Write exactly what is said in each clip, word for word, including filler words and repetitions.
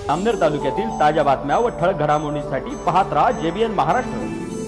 अमनेर तालुक्यातील ताज्या बातम्या व ठळक घडामोडींसाठी पाहत राहा जेबीएन महाराष्ट्र।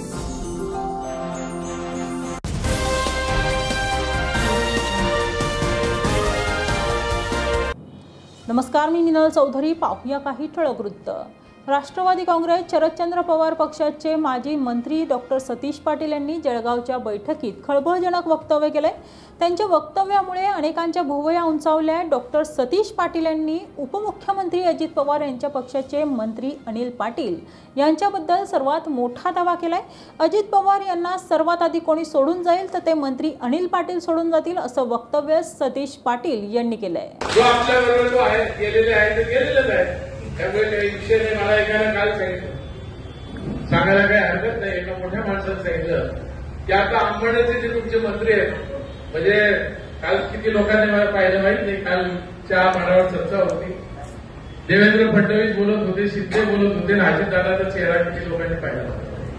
नमस्कार, मी मिनल चौधरी। पाहूया काही ठळक वृत्त। राष्ट्रवादी काँग्रेस शरदचंद्र पवार पक्षाचे माजी मंत्री डॉक्टर सतीश पाटील यांनी जळगावच्या बैठकीत खळबळजनक वक्तव्य केले। त्यांच्या वक्तव्यामुळे अनेकांच्या भुवया उंचावल्या। डॉक्टर सतीश पाटील यांनी उपमुख्यमंत्री अजित पवार यांच्या पक्षाचे मंत्री अनिल पाटील यांच्याबद्दल सर्वात मोठा दावा केलाय। अजित पवार यांना सर्वात आधी कोणी सोडून जाईल तर ते मंत्री अनिल पाटील सोडून जातील, असं वक्तव्य सतीश पाटील यांनी केलंय। जो आपल्या बरोबर जो आहे गेलेले आहे ते गेलेलेच आहे, त्यामुळे काही विषय नाही। मला एकाला काल सांगितलं, सांगायला काही हरकत नाही। एका मोठ्या माणसानं सांगितलं की आता अंबडचे जे तुमचे मंत्री आहेत, म्हणजे काल किती लोकांनी मला पाहिलं माहित नाही, काल चहा मांडावर चर्चा होती। देवेंद्र फडणवीस बोलत होते, शिंदे बोलत होते, अजितदादाचा चेहरा किती लोकांनी पाहिला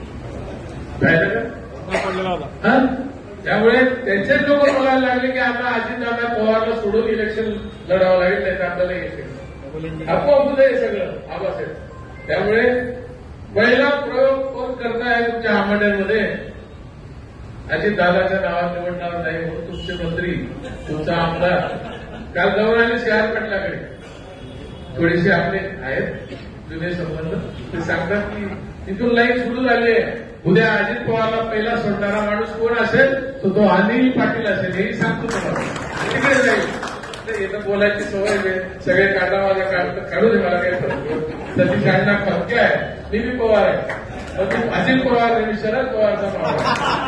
पाहिलं का? त्यामुळे त्यांचेच लोक बोलायला लागले की आता अजितदादा पवारला सोडून इलेक्शन लढावं लागेल, नाही तर आपल्याला येते आपोआप हे सगळं आबासाहेब। त्यामुळे पहिला प्रयोग कोण करताय तुमच्या आंबड्यांमध्ये? अजितदादाच्या नावात निवडणार नाही म्हणून तुमचे मंत्री, तुमचा आमदार काल जाऊन आले शहर पटलाकडे। थोडेसे आपले आहेत जुने संबंध, ते सांगतात की तिथून लाईन सुरू झाली आहे। उद्या अजित पवारला पहिला सोडणारा माणूस कोण असेल तर तो अनिल पाटील असेल, हेही सांगतो तुम्हाला। तिकडे जाईल येतं बोलायची सवय, सगळे काटा माझ्या काढू दे, मला काही फरक। सतीश अण्णा खपके आहे, मी बी पवार आहे, पण तू अजित पवार आणि शरद पवारचा मावळा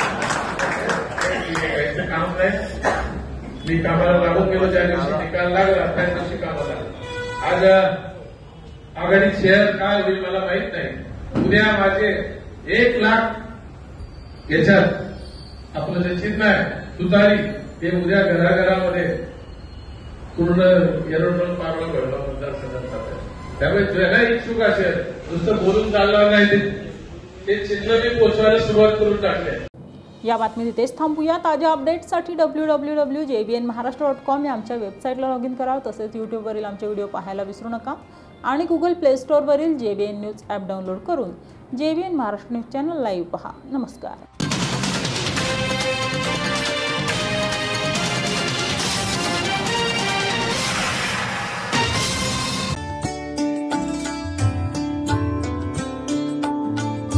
काहीच काम नाही। मी कामाला लागून गेलो, ज्या दिवशी निकाल लागला त्याच दिवशी कामाला। आज आघाडीत शेअर काय होईल मला माहित नाही। उद्या माझे एक लाख याच्यात आपलं जे चिन्ह आहे तुतारी, ते उद्या घराघरामध्ये पूर्ण येरवडून पारला घडलं मतदारसंघात। त्यामुळे ज्याला इच्छुक असेल, नुसतं बोलून चालणार नाही, ते चिन्ह मी पोचवायला सुरुवात करून टाकले। या बातमीत इथेच थांबूया। ताज्या अपडेट्ससाठी W W W J B N Maharashtra dot com या आमच्या वेबसाईटला लॉग इन करा। तसेच यूट्यूबवरील आमचे व्हिडिओ पाहायला विसरू नका आणि गुगल प्ले स्टोअरवरील J B N news app download करून J B N Maharashtra news channel live पहा। नमस्कार।